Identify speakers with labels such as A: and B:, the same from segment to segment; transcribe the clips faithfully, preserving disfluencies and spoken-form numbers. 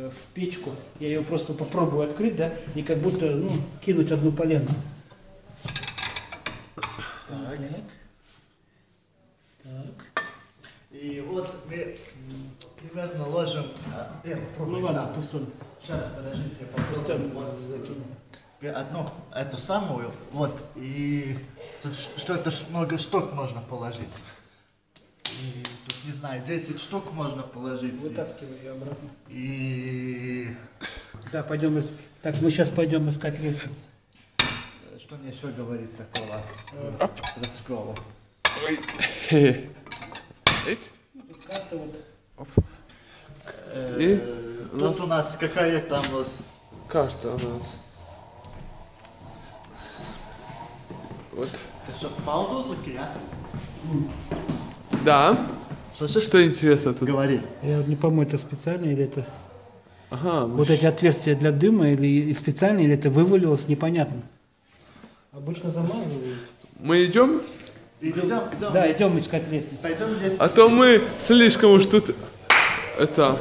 A: в печку. Я ее просто попробую открыть, да, и как будто, ну, кинуть одну полену. Так. Так.
B: И вот мы примерно ложим... Э,
A: ну ладно, пусть он.
B: Сейчас, подождите, я попробую. Вот, закинем. Одну, эту самую, вот, и тут что-то много штук можно положить. И тут, не знаю, десять штук можно положить.
A: Вытаскивай ее обратно.
B: И...
A: Да, пойдем. Так, мы сейчас пойдем искать лестницу.
B: Что мне еще говорить такого про школу?
A: Ну, тут карта вот.
C: И
B: Тут у нас какая там вот...
C: карта у нас. Вот.
B: Ты что, паузу звуки, а?
C: Да.
B: Слышишь?
C: Что интересно тут?
B: Говори.
A: Я не помню, это специально или это...
C: Ага.
A: Вот эти отверстия для дыма или специально, или это вывалилось, непонятно. Обычно замазывают.
C: Мы идем?
B: Идем, идем.
A: Да, идем искать лестницу.
B: Пойдем лестницу.
C: А то мы слишком уж тут... Это...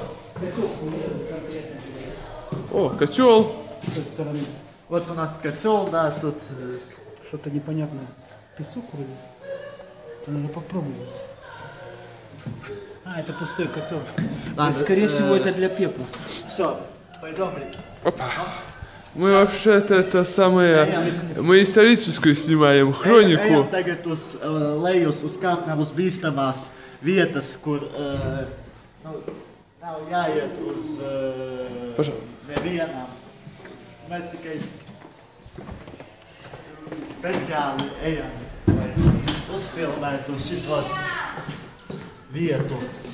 C: О, котел.
A: С той стороны.
B: Вот у нас котел, да, тут... э,
A: Что-то непонятное. Песок вроде. Надо попробовать. А, это пустой котел.
B: Ладно,
A: Скорее
B: э,
A: всего, это для пепла.
B: Все, пойдем.
C: Опа. Мы вообще-то это самое... Мы историческую снимаем, хронику.
B: Ejam tagad uz uh, lejus, uz kāpnavas bīstamās vietas, kur uh, nu, nav jāiet uz uh, nevienam. Mēs tikai speciāli ejam, lai uzfilmētu šitos vietu.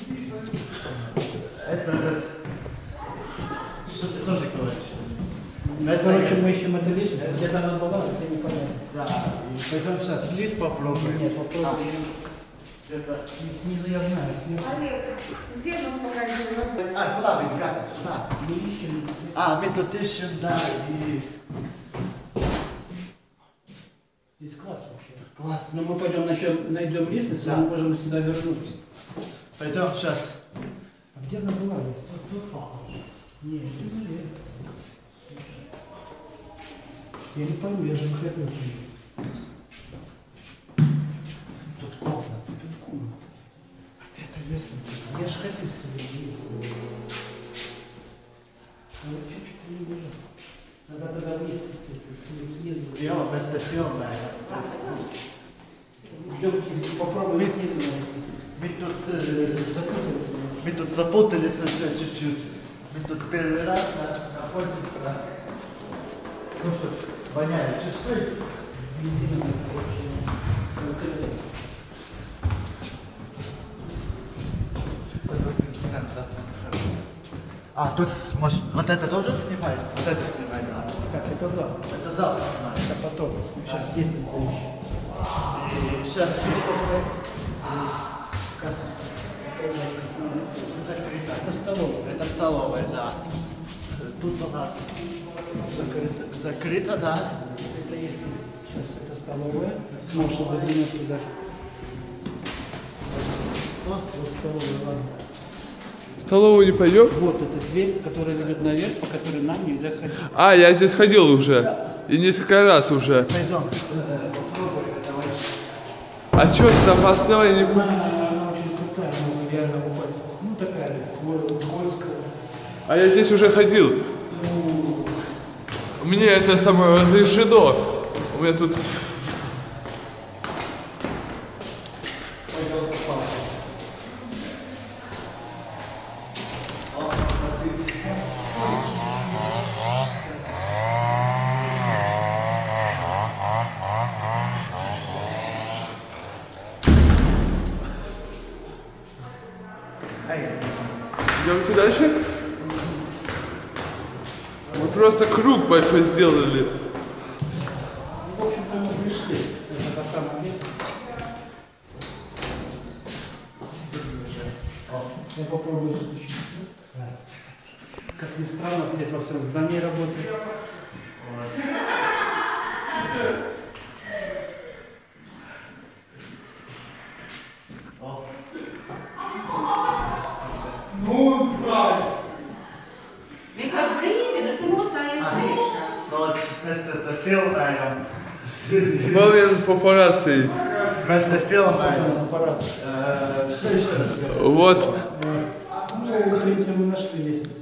B: Это... Что ты тоже говоришь?
A: Короче, мы ищем эту лестницу. Где-то она была, это непонятно.
B: Да, и пойдем сейчас вниз попробуем.
A: Нет, попробуем.
B: Где-то...
A: Снизу я знаю, снизу.
D: Олег, где мы покажем?
B: А, куда вы, как? Сюда.
A: Мы ищем.
B: А, мы тут ищем, да, и...
A: Здесь класс вообще.
B: Класс.
A: Но мы пойдем найдем, найдем лестницу,
B: Да.
A: мы можем сюда вернуться.
B: Пойдем сейчас.
A: А где она была лестница? Тут похоже. Нет, это не верно. Я не пойму, я же не хотел жить.
B: Тут комната.
A: Тут комната.
B: А где эта лестница?
A: Я же хотел себе ездить. Но чуть-чуть не бежал. Надо тогда вниз спуститься, снизу.
B: Я вам это фильм, да.
A: Идем, попробуем
B: Мы-
A: снизу найти.
B: Мы тут... э,
A: Запутались.
B: Мы тут запутались уже чуть-чуть. Мы тут первый раз да, находимся. Ну что, воняет, чувствуете?
A: Бензином.
B: А, тут, может, вот это тоже снимает? Вот это снимает, да.
A: Как, это зал.
B: Это зал снимает.
A: Это потом. Сейчас лестницу ищем.
B: И сейчас
A: Это столовая.
B: это столовая, да. Тут у нас закрыто, закрыто, да.
A: Это есть лестница. Сейчас это столовая. Можно заглянуть туда. Вот, вот столовая, ладно.
C: В столовую не пойдем?
A: Вот эта дверь, которая ведет наверх, по которой нам нельзя ходить.
C: А, я здесь ходил уже. И несколько раз уже.
B: Пойдем.
C: А что там опасного? Я не понял.
A: Она, она очень крутая, она реально упасть. Ну такая, может быть, скользкая.
C: А я здесь уже ходил. Мне это самое разрешено. У меня тут... Идемте дальше. Мы просто круг большой сделали.
A: В общем-то, мы пришли. Это та самая лестница. Я попробую включить свет. Как ни странно, свет во всем здании работает.
B: filmējam.
C: Vēl viena paparācija.
B: Mēs te filmējam.
A: Аппарат.
B: Uh, Что еще?
C: Вот.
A: Ну, в принципе, мы нашли лестницу.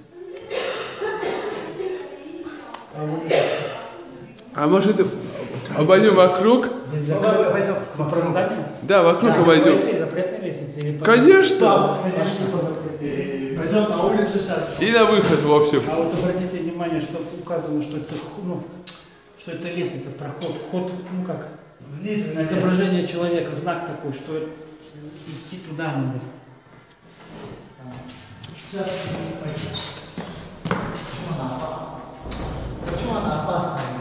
A: А вот
C: А может обойдем вокруг?
A: здесь
B: Давай
A: закрыто.
B: пойдем.
A: Вопрос здания?
C: Да, вокруг
B: Да.
C: обойдем.
A: Пойти, запретная лестница или по-
C: Конечно.
B: Да, конечно. И пойдем на улицу сейчас.
C: И на выход, в общем.
A: А вот обратите внимание, что указано, что это, ну, что это лестница, проход, вход, ну как,
B: Вниз наверх.
A: изображение человека, знак такой, что идти туда надо.
B: Сейчас мы пойдем. Почему она опасна? Почему она опасна?